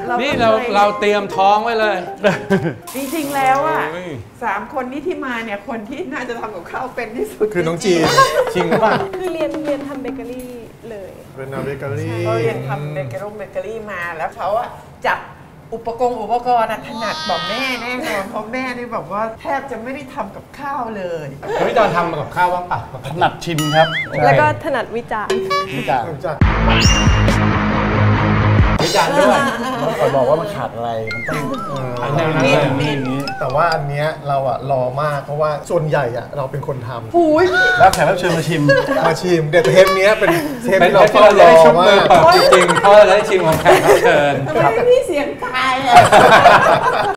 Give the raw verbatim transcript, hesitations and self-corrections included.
นี่เราเราเตรียมท้องไว้เลยจริงๆแล้วอ่ะสามคนนี้ที่มาเนี่ยคนที่น่าจะทำกับข้าวเป็นที่สุดคือน้องจีนจริงป่ะคือเรียนเรียนทำเบเกอรี่เลยเป็นนาเบเกอรี่เขาเรียนทำเบเกอรี่เบเกอรี่มาแล้วเขาอะจับอุปกรณ์อุปกรณ์ถนัดบอกแม่แน่นอนเพราะแม่นี่แบบว่าแทบจะไม่ได้ทำกับข้าวเลยพี่จอนทำกับข้าวบ้างปะถนัดชิมครับแล้วก็ถนัดวิจารณ์วิจารณ์วิจารณ์ด้วยคอยบอกว่ามันขาดอะไรมันต้องอันนั้นอย่างนี้แต่ว่าอันเนี้ยเราอะรอมากเพราะว่าส่วนใหญ่อะเราเป็นคนทำหูยแล้วแขกรับเชิญมาชิมมาชิมเดี๋ยวเทปนี้เป็นเทปที่เราเฝ้ารอมากจริงๆเพราะเราได้ชิมของแขกรับเชิญทำไมพี่เสียงตายอะ